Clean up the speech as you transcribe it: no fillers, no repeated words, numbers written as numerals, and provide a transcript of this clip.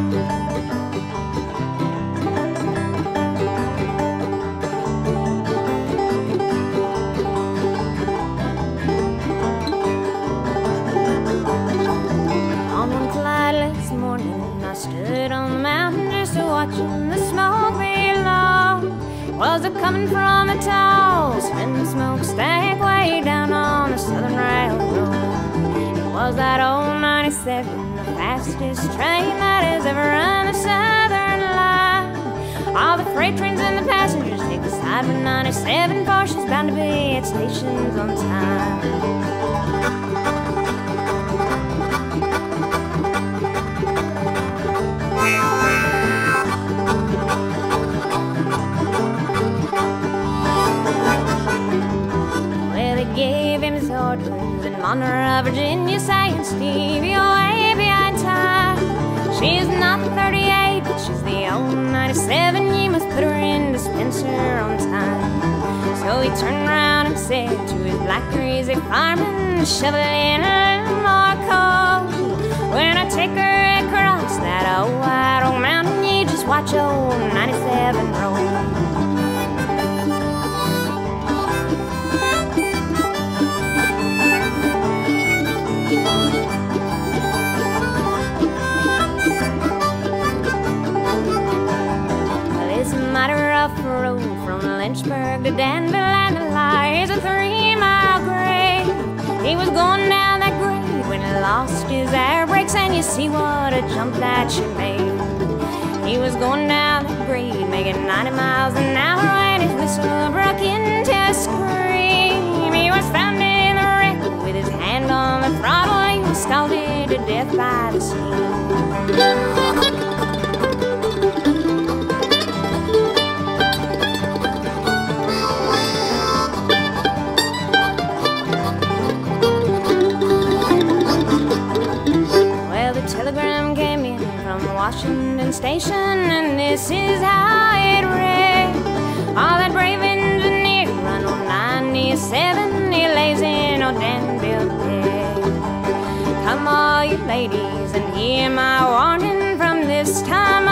Watching the smoke below. Was it coming from a tall spinning smokestack way down on the Southern Railroad? It was that old 97, the fastest train that has ever run the Southern line. All the freight trains and the passengers take the side with 97, for she's bound to be at stations on time. In Monroe, Virginia, saying, Steve, you're way behind time. She's not the 38, but she's the old 97. You must put her in dispenser on time. So he turned around and said to his black greasy fireman, shovel in a little more coal. When I take her across that old white old mountain, you just watch old 97 roll. Road from Lynchburg to Danville, and the lies a 3-mile grade. He was going down that grade when he lost his air brakes, and you see what a jump that she made. He was going down that grade, making 90 miles an hour, when his whistle broke into a scream. He was found in the wreck with his hand on the throttle. He was scalded to death by the steam. Washington Station, and this is how it read. All that brave engineer run on 97, he lays in old Danville bed. Come all you ladies and hear my warning from this time